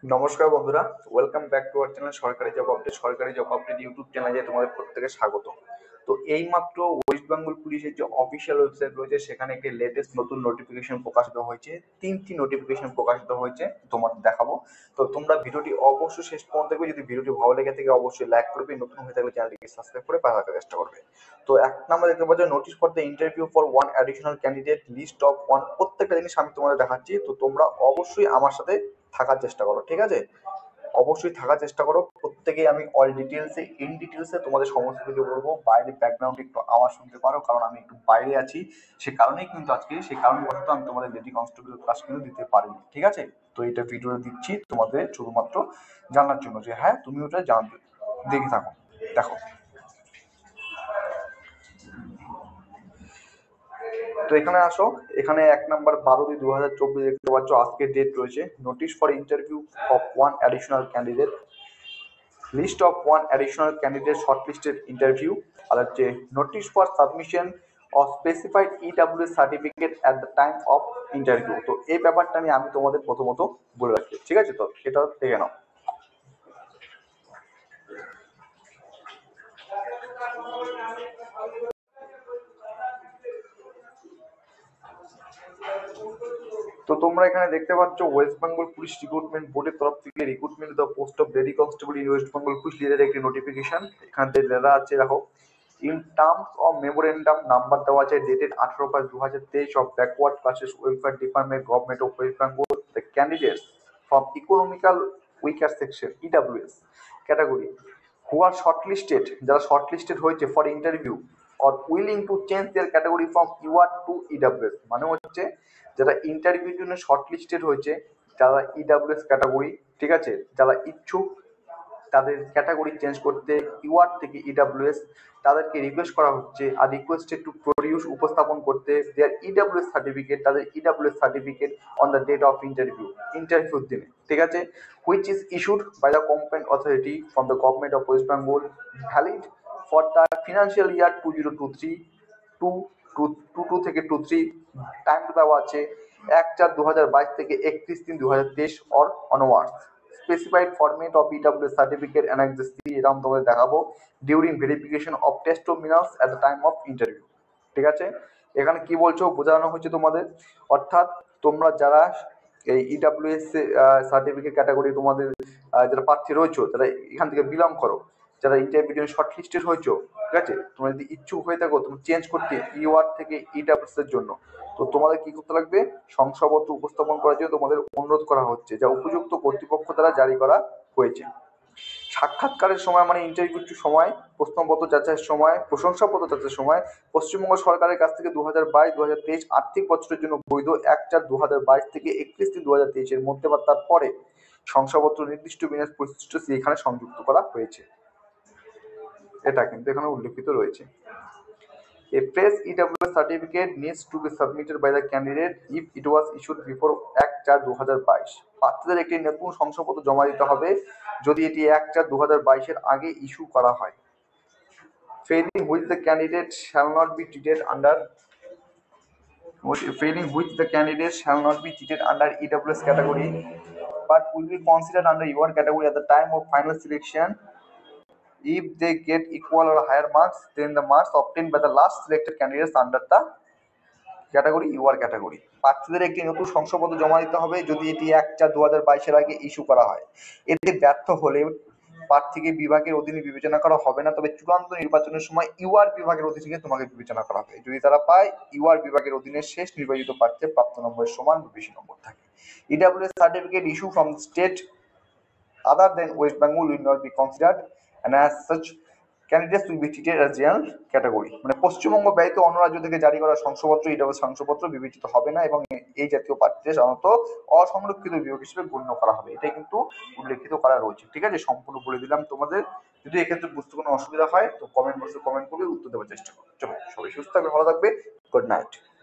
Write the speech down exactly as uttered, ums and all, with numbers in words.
নমস্কার বন্ধুরা, welcome back to our channel সরকারি জব আপডেট। সরকারি জব আপডেট ইউটিউব চ্যানেলে তোমাদের প্রত্যেকে স্বাগত। তো এইমাত্র ওয়েস্ট বেঙ্গল পুলিশের যে অফিসিয়াল ওয়েবসাইট রয়েছে সেখানে একটি লেটেস্ট নতুন নোটিফিকেশন প্রকাশিত হয়েছে। তিনটি নোটিফিকেশন প্রকাশিত হয়েছে, তোমাদের দেখাবো। তো তোমরা ভিডিওটি অবশ্যই শেষ পর্যন্ত দেখবে। যদি ভিডিওটি ভালো লেগে থাকে অবশ্যই লাইক করবে, নতুন হয়ে থাকলে চ্যানেলটিকে সাবস্ক্রাইব করে পাশে থাকার চেষ্টা করবে। তো এক নম্বর দেখতে পাচ্ছ notice for the interview for one additional candidate list of one. প্রত্যেকটা জিনিস আমি তোমাদের দেখাচ্ছি, তো তোমরা অবশ্যই আমার সাথে থাকার চেষ্টা করো, ঠিক আছে? অবশ্যই থাকার চেষ্টা করো। প্রত্যেকেই আমি অল ডিটেলসে ইন ডিটেলসে তোমাদের সমস্ত কিছু বলবো। বাইরে ব্যাকগ্রাউন্ডে একটু আওয়াজ শুনতে পারো, কারণ আমি একটু বাইরে আছি। সে কারণেই কিন্তু আজকে সেই কারণবশত আমি তোমাদের লেডি কনস্টেবল ক্লাস কিন্তু দিতে পারিনি, ঠিক আছে? তো এটা ভিডিও দিচ্ছি তোমাদের শুধুমাত্র জানার জন্য যে হ্যাঁ তুমি ওটা জানবে। দেখে থাকো, দেখো। তো এখানে আসো, এখানে এক নাম্বার বারো দুই দু হাজার চব্বিশ দেখতে পাচ্ছ, আজকের ডেট রয়েছে। Notice for interview of one additional candidate, list of one additional candidate shortlisted interview. আর হচ্ছে notice for submission of specified EW certificate at the time of interview. তো এই ব্যাপারটা নিয়ে আমি তোমাদের প্রথমত বলে রাখি, ঠিক আছে? তো সেটা দেখে নাও। তো তোমরা এখানে দেখতে পাচ্ছ ওয়েস্ট বেঙ্গল পুলিশ রিক্রুটমেন্ট বোর্ডের তরফ থেকে recruitment the post of lady constable in West Bengal police লিডারের একটি নোটিফিকেশন। এখান থেকে লেখা আছে, দেখো, in terms of memorandum number দেওয়া আছে ডেটেড আঠারো পাঁচ দু হাজার তেইশ of backward classes welfare department government of West Bengal, the candidates from economical weaker section EWS category who are shortlisted, যারা শর্টলিস্টেড হয়েছে for interview or willing to change their category from UR to EWS. মানে হচ্ছে যারা ইন্টারভিউর জন্য shortlisted হয়েছে, যারা EWS category, ঠিক আছে, যারা ইচ্ছুক তাদের ক্যাটাগরি চেঞ্জ করতে ইউআর থেকে ইডাব্লিউএস, তাদেরকে রিকোয়েস্ট করা হচ্ছে আর রিকোয়েস্টেড টু প্রডিউস উপস্থাপন করতে দেয়ার ইডাব্লিউএস সার্টিফিকেট, তাদের EWS certificate on the date of interview, ইন্টারভিউর দিনে, ঠিক আছে, which is issued by the competent authority from the government of West Bengal, valid for the financial year two zero two three two two two two থেকে two three. Time দেওয়া আছে এক চার দু হাজার বাইশ থেকে একত্রিশ তিন দু হাজার তেইশ or onwards. Specified format of EWS certificate annex three এরকম তোমাদের দেখাবো during verification of testimonials at the time of interview, ঠিক আছে? এখানে কি বলছো বোঝানো হচ্ছে তোমাদের, অর্থাৎ তোমরা যারা এই ইডাব্লিউএস সার্টিফিকেট ক্যাটাগরি তোমাদের যারা প্রার্থী রয়েছে, যারা এখান থেকে বিলং করো, যারা ইন্টারভিউ শর্টলিস্টেড হয়েছো, ঠিক আছে, তোমরা যদি ইচ্ছুক হয়ে থাকো তুমি চেঞ্জ করতে ইউআর থেকে ইডাব্লিউএস এর জন্য, তো তোমাদের কি করতে লাগবে? শংসাপত্র উপস্থাপন করার জন্য তোমাদের অনুরোধ করা হচ্ছে, যা উপযুক্ত কর্তৃপক্ষ দ্বারা জারি করা হয়েছে। সাক্ষাৎকারের সময় মানে ইন্টারভিউর সময়, প্রশ্নপত্র যাচাইয়ের সময়, প্রশংসাপত্র যাচাইয়ের সময় পশ্চিমবঙ্গ সরকারের কাছ থেকে দু হাজার বাইশ দু হাজার তেইশ আর্থিক বছরের জন্য বৈধ এক চার দু হাজার বাইশ থেকে একত্রিশ তিন দু হাজার তেইশের মধ্যে বা তারপরে শংসাপত্র নির্দিষ্ট বিন্যাস পরিশিষ্ট এখানে সংযুক্ত করা হয়েছে। এটা কিন্তু এখানে উল্লেখিত রয়েছে। A fresh E W S certificate needs to be submitted by the candidate if it was issued before এক চার দু হাজার বাইশ। প্রার্থীদের একটি নতুন শংসাপত্র জমা দিতে হবে যদি এটি এক চার দু হাজার বাইশের আগে ইস্যু করা হয়। Failing which the candidate shall not be treated under failing which the candidate shall not be treated under E W S category but will be considered under your category at the time of final selection. If they get equal or higher marks than the marks obtained by the last selected candidates under the category UR category, প্রার্থীদের একটি নতুন শংসাপত্র জমা দিতে হবে যদি এটি এক চার দু হাজার বাইশের আগে ইস্যু করা হয়। এতে ব্যর্থ হলে প্রার্থীকে বিভাগের অধীনে বিবেচনা করা হবে না, তবে চূড়ান্ত নির্বাচনের সময় ইউআর বিভাগের অধীনে তোমাকে বিবেচনা করা হবে যদি তারা পায় ইউআর বিভাগের অধীনে শেষ নির্বাচিত প্রার্থীর প্রাপ্ত নম্বরের সমান বা বেশি নম্বর থাকে। EWS certificate issue from state other than West Bengal will not be considered and as such candidates will be treated as general category। মানে পশ্চিমবঙ্গ ব্যতীত অন্য রাজ্য থেকে জারি করা শংসাপত্র ইডাব্লিউএস শংসাপত্র বিবেচিত হবে না এবং এই জাতীয় প্রার্থীদের সাধারণত অসংরক্ষিত বিভাগ হিসেবে গণ্য করা হবে। এটাই কিন্তু উল্লেখিত করা রয়েছে, ঠিক আছে? সম্পূর্ণ বলে দিলাম তোমাদের। যদি এক্ষেত্রে বুঝতে কোনো অসুবিধা হয় তো কমেন্ট বক্সে কমেন্ট করবে, উত্তর দেওয়ার চেষ্টা করবে। চলো, সবাই সুস্থ থাকবে, ভালো থাকবে, গুড নাইট।